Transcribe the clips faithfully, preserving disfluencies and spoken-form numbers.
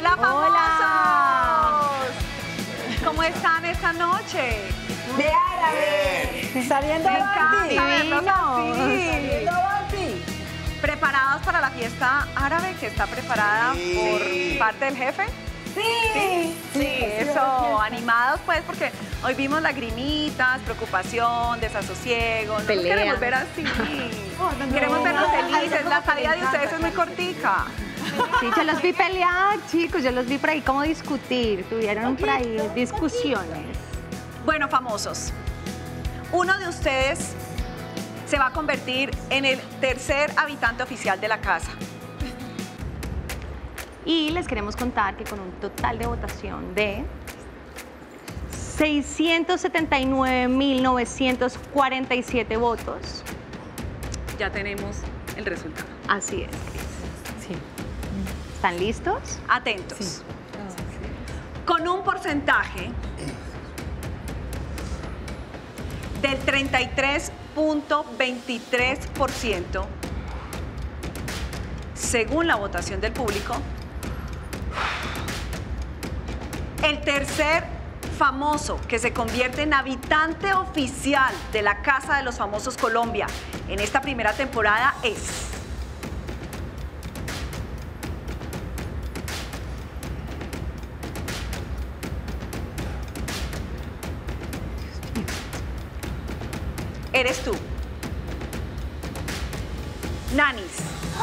Hola, famosos. Hola. ¿Cómo están esta noche? De árabe. Saliendo Me Bambi. encanta verlos así. Saliendo Bambi. ¿Preparados para la fiesta árabe que está preparada Sí. por parte del jefe? Sí. Sí, eso, animados pues, porque hoy vimos lagrimitas, preocupación, desasosiego. No nos Pelea. queremos ver así. no, Queremos no. verlos Ay, felices. no, La no, salida me de ustedes encanta, es muy cortica. Sí, yo los vi pelear, chicos, yo los vi por ahí como discutir, tuvieron por ahí discusiones. Bueno, famosos, uno de ustedes se va a convertir en el tercer habitante oficial de la casa. Y les queremos contar que con un total de votación de seiscientos setenta y nueve mil novecientos cuarenta y siete votos, Ya tenemos el resultado. así es, Cris. Sí. ¿Están listos? Atentos. Sí. Con un porcentaje del treinta y tres punto veintitrés por ciento, según la votación del público, el tercer famoso que se convierte en habitante oficial de la Casa de los Famosos Colombia en esta primera temporada es... Eres tú. Nanis.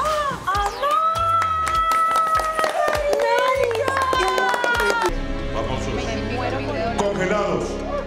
Famosos. Congelados.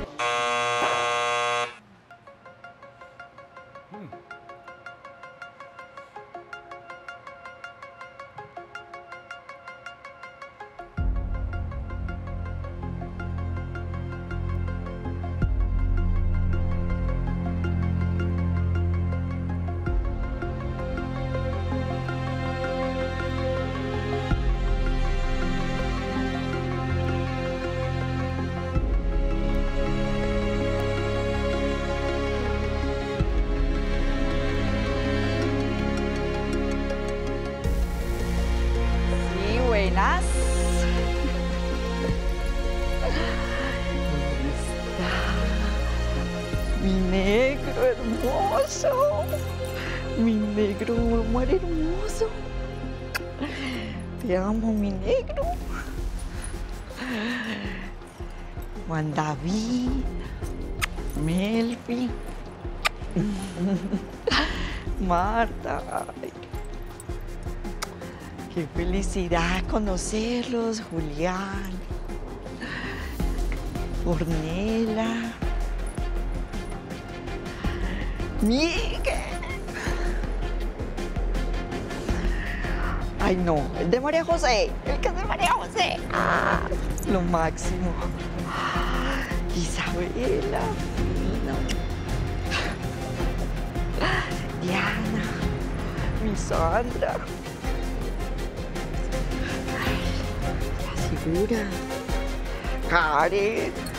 Sí, buenas. Mi negro hermoso. Mi negro amor hermoso. Te amo, mi negro. Juan David. Melfi. Marta. Ay, qué felicidad conocerlos, Julián. Ornella. Miguel. Ay, no, el de María José, el que es de María José. Ah, lo máximo. Isabela. No. Diana. Mi Sandra. Ay, la segura. Karen.